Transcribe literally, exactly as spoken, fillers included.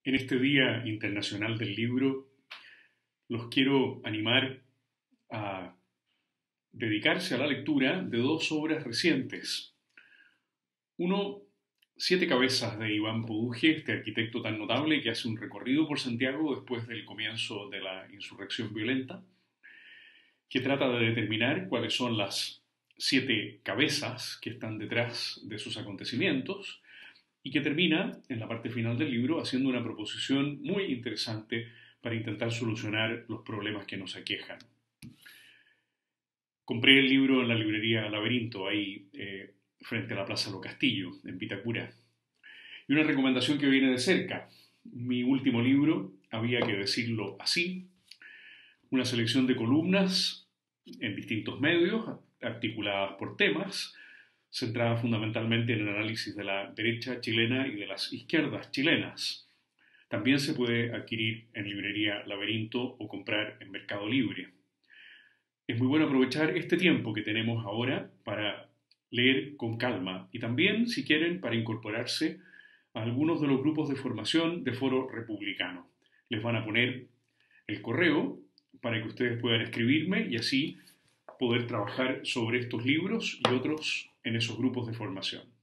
En este Día Internacional del Libro, los quiero animar a dedicarse a la lectura de dos obras recientes. Uno, Siete cabezas de Iván Produje, este arquitecto tan notable que hace un recorrido por Santiago después del comienzo de la insurrección violenta, que trata de determinar cuáles son las siete cabezas que están detrás de sus acontecimientos y que termina, en la parte final del libro, haciendo una proposición muy interesante para intentar solucionar los problemas que nos aquejan. Compré el libro en la librería Laberinto, ahí eh, frente a la Plaza Lo Castillo, en Vitacura. Y una recomendación que viene de cerca. Mi último libro, había que decirlo así, una selección de columnas en distintos medios, articuladas por temas, centrada fundamentalmente en el análisis de la derecha chilena y de las izquierdas chilenas. También se puede adquirir en librería Laberinto o comprar en Mercado Libre. Es muy bueno aprovechar este tiempo que tenemos ahora para leer con calma y también, si quieren, para incorporarse a algunos de los grupos de formación de Foro Republicano. Les van a poner el correo para que ustedes puedan escribirme y así poder trabajar sobre estos libros y otros en esos grupos de formación.